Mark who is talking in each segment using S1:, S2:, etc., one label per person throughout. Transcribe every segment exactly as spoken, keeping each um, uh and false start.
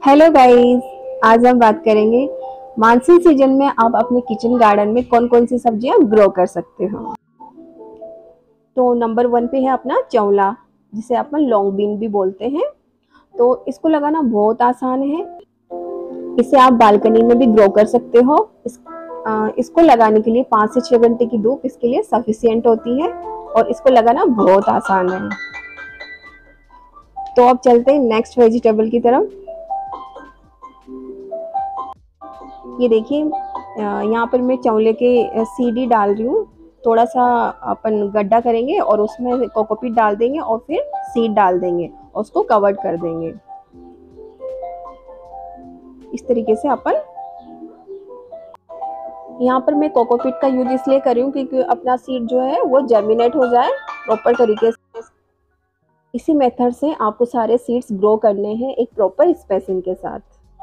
S1: Hello guys, आज हम बात करेंगे मानसून सीजन में आप अपने किचन गार्डन में कौन कौन सी सब्जियां ग्रो कर सकते हो। तो नंबर वन पे है अपना चौला, जिसे अपन लॉन्ग बीन भी बोलते हैं। तो इसको लगाना बहुत आसान है। इसे आप बालकनी में भी ग्रो कर सकते हो। इस, आ, इसको लगाने के लिए पाँच से छह घंटे की धूप इसके लिए सफिशिएंट होती है और इसको लगाना बहुत आसान है। तो अब चलते हैं नेक्स्ट वेजिटेबल की तरफ। ये देखिए, यहाँ पर मैं चौले के सीडी डाल रही हूँ। थोड़ा सा अपन गड्ढा करेंगे और उसमें कोकोपीट डाल देंगे और फिर सीड डाल देंगे और उसको कवर कर देंगे। इस तरीके से अपन, यहाँ पर मैं कोकोपीट का यूज इसलिए कर रही हूँ क्योंकि अपना सीड जो है वो जर्मिनेट हो जाए प्रॉपर तरीके से। इसी मेथड से आपको सारे सीड्स ग्रो करने हैं एक प्रॉपर स्पेसिंग के साथ।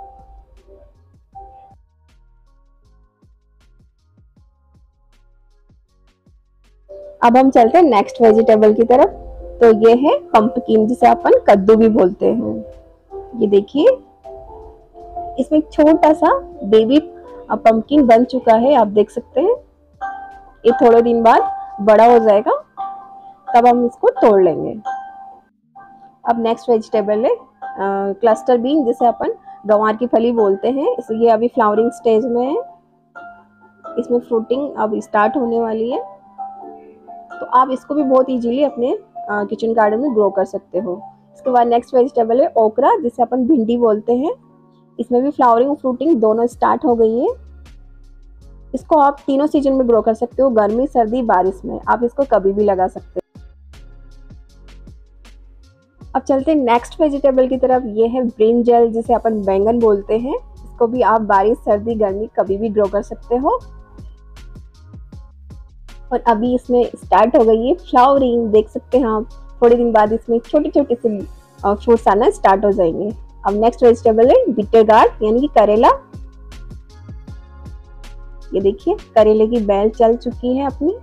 S1: अब हम चलते हैं नेक्स्ट वेजिटेबल की तरफ। तो ये है पंपकिन, जिसे अपन कद्दू भी बोलते हैं। ये देखिए, इसमें छोटा सा बेबी पंपकिन बन चुका है, आप देख सकते हैं। ये थोड़े दिन बाद बड़ा हो जाएगा, तब हम इसको तोड़ लेंगे। अब नेक्स्ट वेजिटेबल है क्लस्टर बीन, जिसे अपन गंवार की फली बोलते हैं। ये अभी फ्लावरिंग स्टेज में है। इसमें फ्रूटिंग अब स्टार्ट होने वाली है। तो आप इसको भी बहुत इजीली अपने किचन गार्डन में ग्रो कर सकते हो। इसके बाद नेक्स्ट वेजिटेबल है ओकरा, जिसे अपन भिंडी बोलते हैं। इसमें भी फ्लावरिंग और फ्रूटिंग दोनों स्टार्ट हो गई है। इसको आप तीनों सीजन में ग्रो कर सकते हो, गर्मी, सर्दी, बारिश में। आप इसको कभी भी लगा सकते हो। अब चलते हैं नेक्स्ट वेजिटेबल की तरफ। ये है ब्रिंजल, जिसे अपन बैंगन बोलते हैं। इसको भी आप बारिश, सर्दी, गर्मी कभी भी ग्रो कर सकते हो। और अभी इसमें स्टार्ट हो गई है फ्लावरिंग, देख सकते हैं आप। थोड़े दिन बाद इसमें छोटे छोटे से फ्रूट्स आना स्टार्ट हो जाएंगे। अब नेक्स्ट वेजिटेबल है बिटर गार्ड, यानी कि करेला। ये देखिए, करेले की बेल चल चुकी है अपनी।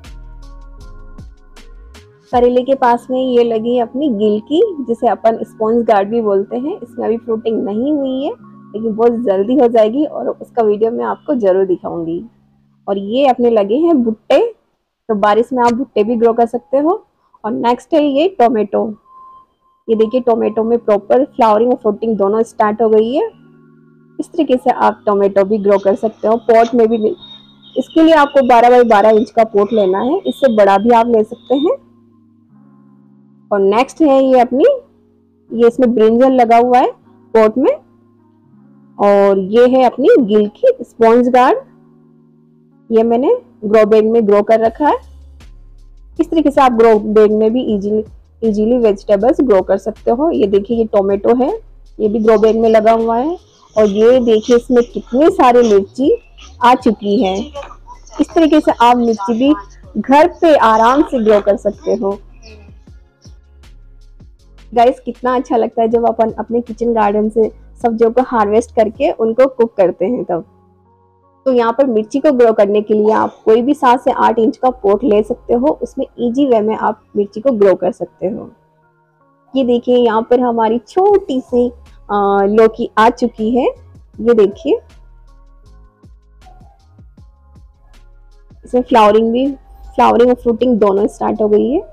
S1: करेले के पास में ये लगी है अपनी गिलकी, जिसे अपन स्पॉन्ज गार्ड भी बोलते हैं। इसमें अभी फ्रूटिंग नहीं हुई है, लेकिन बहुत जल्दी हो जाएगी और उसका वीडियो मैं आपको जरूर दिखाऊंगी। और ये अपने लगे हैं भुट्टे, तो बारिश में आप भुट्टे भी ग्रो कर सकते हो। और नेक्स्ट है ये टोमेटो। ये देखिए, टोमेटो में प्रॉपर फ्लावरिंग और फ्रूटिंग दोनों स्टार्ट हो गई है। इस तरीके से आप टोमेटो भी ग्रो कर सकते हो, पॉट में भी। इसके लिए आपको बारह बाई बारह इंच का पॉट लेना है, इससे बड़ा भी आप ले सकते हैं। और नेक्स्ट है ये अपनी, ये इसमें ब्रिंजल लगा हुआ है पॉट में। और ये है अपनी गिलकी स्पॉन्ज गार्ड, ये मैंने ग्रो बैग में ग्रो कर रखा है। इस तरीके से आप ग्रो बैग में भी इजीली इजीली वेजिटेबल्स ग्रो कर सकते हो। ये देखिए, ये टोमेटो है, ये भी ग्रो बैग में लगा हुआ है। और ये देखिए, इसमें कितनी सारी मिर्ची आ चुकी है। इस तरीके से आप मिर्ची भी घर पे आराम से ग्रो कर सकते हो। गाइस, कितना अच्छा लगता है जब अपन अपने किचन गार्डन से सब्जियों को हार्वेस्ट करके उनको कुक करते हैं तब। तो यहाँ पर मिर्ची को ग्रो करने के लिए आप कोई भी सात से आठ इंच का पॉट ले सकते हो, उसमें इजी वे में आप मिर्ची को ग्रो कर सकते हो। ये देखिए, यहाँ पर हमारी छोटी सी लौकी आ चुकी है। ये देखिए, इसमें फ्लावरिंग भी फ्लावरिंग और फ्रूटिंग दोनों स्टार्ट हो गई है।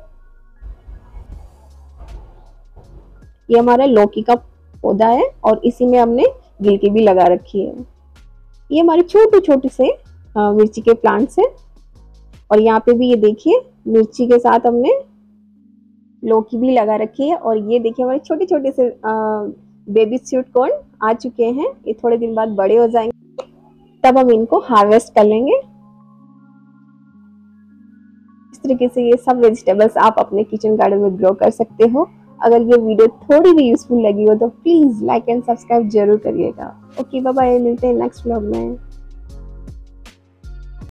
S1: ये हमारा लौकी का पौधा है और इसी में हमने गिलकी भी लगा रखी है। ये हमारे छोटे छोटे से मिर्ची के प्लांट्स हैं। और यहाँ पे भी ये देखिए, मिर्ची के साथ हमने लौकी भी लगा रखी है। और ये देखिए, हमारे छोटे छोटे से बेबी स्वीट कॉर्न आ चुके हैं। ये थोड़े दिन बाद बड़े हो जाएंगे, तब हम इनको हार्वेस्ट कर लेंगे। इस तरीके से ये सब वेजिटेबल्स आप अपने किचन गार्डन में ग्रो कर सकते हो। अगर ये वीडियो थोड़ी भी यूजफुल लगी हो तो प्लीज लाइक एंड सब्सक्राइब जरूर करिएगा। ओके, बाय बाय, मिलते हैं नेक्स्ट व्लॉग में।